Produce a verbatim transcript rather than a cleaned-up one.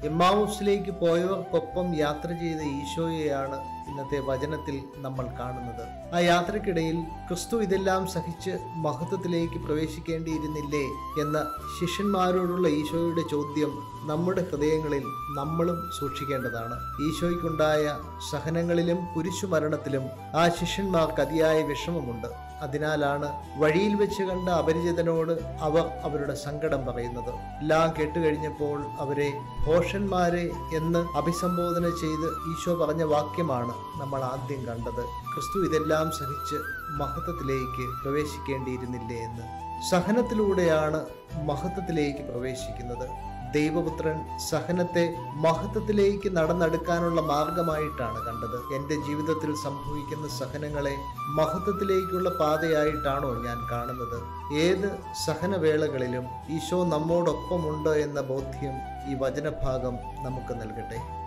എമ്മാവൂസിലേക്ക് പോയവർക്കൊപ്പം യാത്ര ചെയ്ത ഈശോയെയാണ് ഇന്നത്തെ വചനത്തിൽ നമ്മൾ കാണുന്നത്. ആ യാത്രക്കിടയിൽ ക്രിസ്തു ഇതെല്ലാം സഹിച്ച് മഹത്വത്തിലേക്ക് പ്രവേശിക്കേണ്ടിയിരുന്നില്ലേ എന്ന ശിഷ്യന്മാരോടുള്ള ഈശോയുടെ ചോദ്യം നമ്മുടെ ഹൃദയങ്ങളിൽ നമ്മളും സൂക്ഷിക്കേണ്ടതാണ്. ഈശോയ്ക്കുണ്ടായ സഹനങ്ങളിലും കുരിശുമരണത്തിലും ആ ശിഷ്യന്മാർക്ക് അതിയായ വിഷമമുണ്ട്. അതിനാലാണ് വഴിയിൽ വെച്ച് കണ്ട അപരിചിതനോട് അവർ അവരുടെ സങ്കടം പറയുന്നത്. എല്ലാം കേട്ടുകഴിഞ്ഞപ്പോൾ അവരെ ഭോഷന്മാരെ എന്ന് അഭിസംബോധന ചെയ്ത് ഈശോ പറഞ്ഞ വാക്യമാണ് നമ്മൾ ആദ്യം കണ്ടത്. ക്രിസ്തു ഇതെല്ലാം സഹിച്ച് മഹത്വത്തിലേക്ക് പ്രവേശിക്കേണ്ടിയിരുന്നില്ലേ എന്ന്. സഹനത്തിലൂടെയാണ് മഹത്വത്തിലേക്ക് പ്രവേശിക്കുന്നത്. ദൈവപുത്രൻ സഹനത്തെ മഹത്വത്തിലേക്ക് നടന്നെടുക്കാനുള്ള മാർഗമായിട്ടാണ് കണ്ടത്. എൻ്റെ ജീവിതത്തിൽ സംഭവിക്കുന്ന സഹനങ്ങളെ മഹത്വത്തിലേക്കുള്ള പാതയായിട്ടാണോ ഞാൻ കാണുന്നത്? ഏത് സഹനവേളകളിലും ഈശോ നമ്മോടൊപ്പമുണ്ട് എന്ന ബോധ്യം ഈ വചനഭാഗം നമുക്ക് നൽകട്ടെ.